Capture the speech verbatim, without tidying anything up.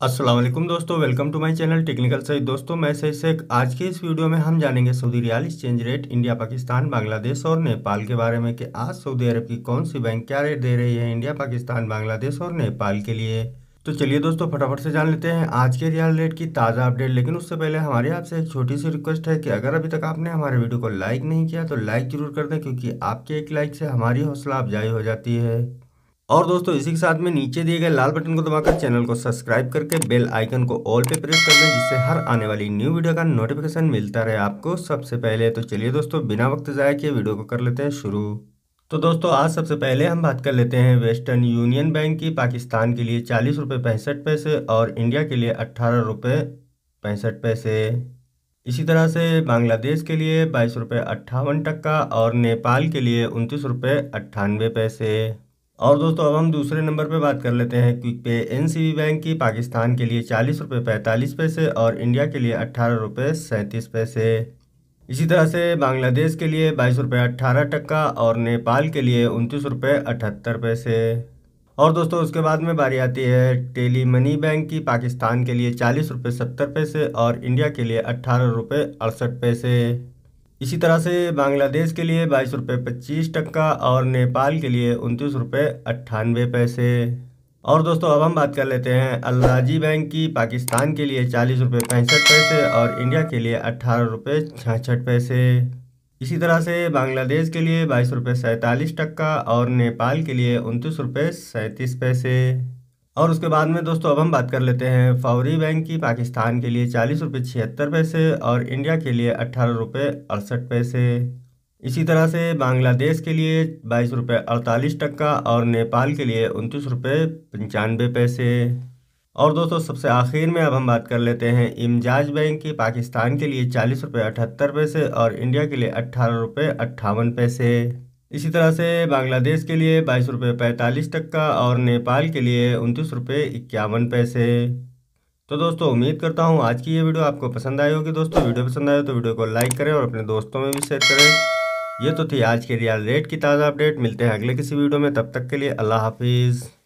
अस्सलाम वालेकुम दोस्तों, welcome to my channel technical Saeed. दोस्तों मैं सही शेख। आज की इस वीडियो में हम जानेंगे Saudi riyal exchange rate India, Pakistan, Bangladesh और नेपाल के बारे में कि आज सऊदी अरब की कौन सी बैंक क्या रेट दे रही है इंडिया, पाकिस्तान, बांग्लादेश और नेपाल के लिए। तो चलिए दोस्तों फटाफट से जान लेते हैं आज के रियाल रेट की ताज़ा अपडेट। लेकिन उससे पहले हमारे आपसे एक छोटी सी रिक्वेस्ट है कि अगर अभी तक आपने हमारे वीडियो को लाइक नहीं किया तो लाइक जरूर कर दें, क्योंकि आपके एक लाइक से हमारी हौसला अफजाई हो जाती है। और दोस्तों इसी के साथ में नीचे दिए गए लाल बटन को दबाकर चैनल को सब्सक्राइब करके बेल आइकन को ऑल पे प्रेस कर दें, जिससे हर आने वाली न्यू वीडियो का नोटिफिकेशन मिलता रहे आपको सबसे पहले। तो चलिए दोस्तों बिना वक्त ज़ाया किए वीडियो को कर लेते हैं शुरू। तो दोस्तों आज सबसे पहले हम बात कर लेते हैं वेस्टर्न यूनियन बैंक की। पाकिस्तान के लिए चालीस रुपये पैंसठ पैसे और इंडिया के लिए अट्ठारह रुपये पैंसठ पैसे। इसी तरह से बांग्लादेश के लिए बाईस रुपये अट्ठावन टक्का और नेपाल के लिए उनतीस रुपये अट्ठानवे पैसे। और दोस्तों अब हम दूसरे नंबर पे बात कर लेते हैं क्विक पे एनसीबी बैंक की। पाकिस्तान के लिए चालीस रुपये पैंतालीस पैसे और इंडिया के लिए अट्ठारह रुपये सैंतीस पैसे। इसी तरह से बांग्लादेश के लिए बाईस रुपये अट्ठारह टक्का और नेपाल के लिए उनतीस रुपये अठहत्तर पैसे। और दोस्तों उसके बाद में बारी आती है टेली मनी बैंक की। पाकिस्तान के लिए चालीस रुपये सत्तर पैसे और इंडिया के लिए अट्ठारह रुपये अड़सठ पैसे। इसी तरह से बांग्लादेश के लिए बाईस रुपये पच्चीस टक्का और नेपाल के लिए उनतीस रुपये अट्ठानवे पैसे। और दोस्तों अब हम बात कर लेते हैं अल-राजी बैंक की। पाकिस्तान के लिए चालीस रुपये पैंसठ पैसे और इंडिया के लिए अट्ठारह रुपये छियासठ पैसे। इसी तरह से बांग्लादेश के लिए बाईस रुपये सैंतालीस टक्का और नेपाल के लिए उनतीस रुपये सैंतीस पैसे। और उसके बाद में दोस्तों अब हम बात कर लेते हैं फौरी बैंक की। पाकिस्तान के लिए चालीस रुपये छिहत्तर पैसे और इंडिया के लिए अट्ठारह रुपये अड़सठ पैसे। इसी तरह से बांग्लादेश के लिए बाईस रुपये अड़तालीस टक्का और नेपाल के लिए उनतीस रुपये पंचानवे पैसे। और दोस्तों सबसे आखिर में अब हम बात कर लेते हैं इमजाज बैंक की। पाकिस्तान के लिए चालीस रुपये अठहत्तर पैसे और इंडिया के लिए अट्ठारह रुपये अट्ठावन पैसे। इसी तरह से बांग्लादेश के लिए बाईस रुपये पैंतालीस टक्का और नेपाल के लिए उनतीस रुपये इक्यावन पैसे। तो दोस्तों उम्मीद करता हूँ आज की ये वीडियो आपको पसंद आई होगी। दोस्तों वीडियो पसंद आए तो वीडियो को लाइक करें और अपने दोस्तों में भी शेयर करें। ये तो थी आज के रियल रेट की ताज़ा अपडेट। मिलते हैं अगले किसी वीडियो में, तब तक के लिए अल्लाह हाफिज़।